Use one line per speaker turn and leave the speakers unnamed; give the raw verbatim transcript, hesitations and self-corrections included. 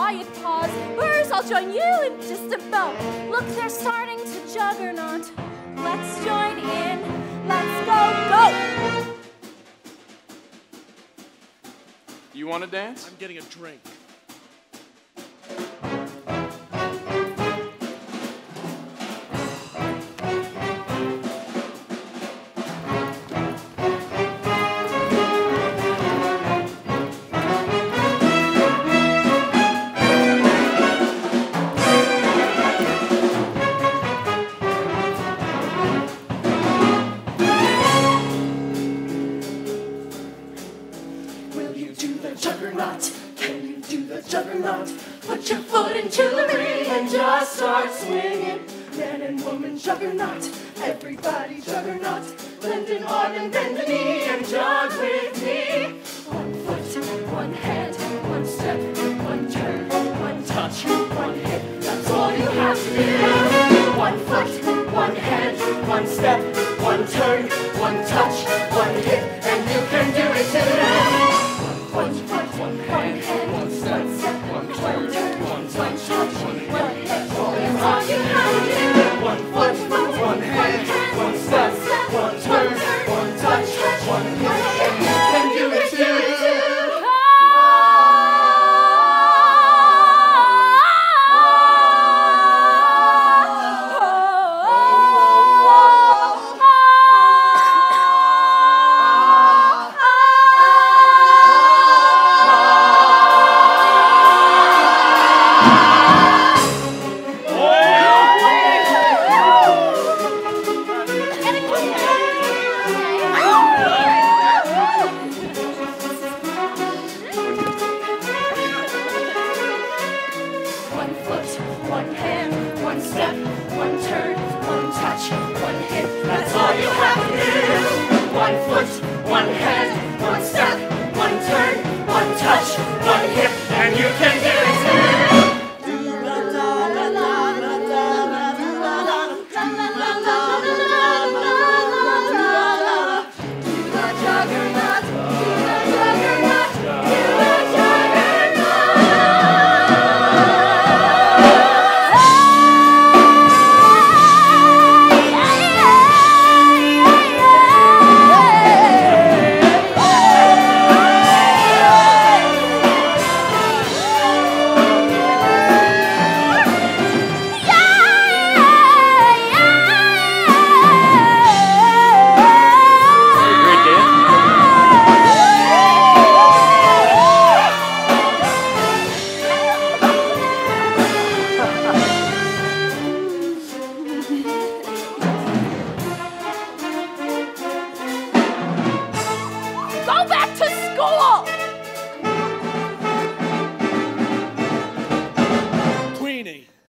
quiet pause. Burrs, I'll join you in just about. Look, they're starting to juggernaut. Let's join in. Let's go, go!
You want to dance?
I'm getting a drink.
Juggernaut, can you do the juggernaut? Put your foot into the ring and just start swinging. Man and woman juggernaut, everybody juggernaut. Bend an arm and bend the knee and jog with me. One foot, one hand, one step, one turn, one touch, one hit. That's all you have to do. One foot, one hand, one step, one turn, one touch, one hit, and you can do it too. One foot, one hand, one step, one turn, one touch, one hit. All you have to do. One foot, one hand, one step, one turn, one touch, one hit. You can do it too. One hand, one step, one turn, one touch, one hit. That's all you have to do. One foot, one hand,